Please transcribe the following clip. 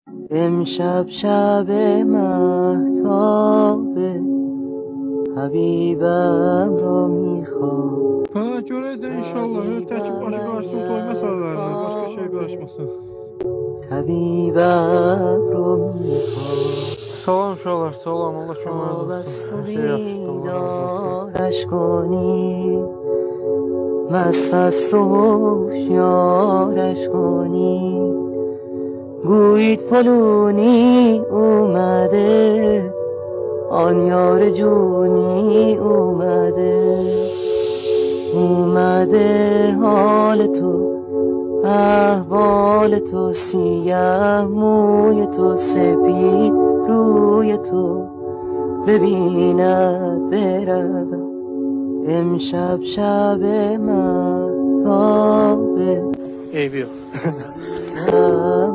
امشب شب مهتابه حبیبم را میخوام. Ha göre de inşallah öteki başı karışsın toy meselelerine, başka şey karışmasın. طبیبم رو میخوام. Salam uşaqlar, salam. Allah köməyiniz olsun. Hər şey yaxşıdır. Allah razı olsun. بیدارش کنی مست از تو هوشیارش کنی گویید پلونی اومده آن یار جونی اومده حال تو احوال تو سیاه موی تو سپید روی تو ببیند برود امشب شب مهتابه Eybi yox.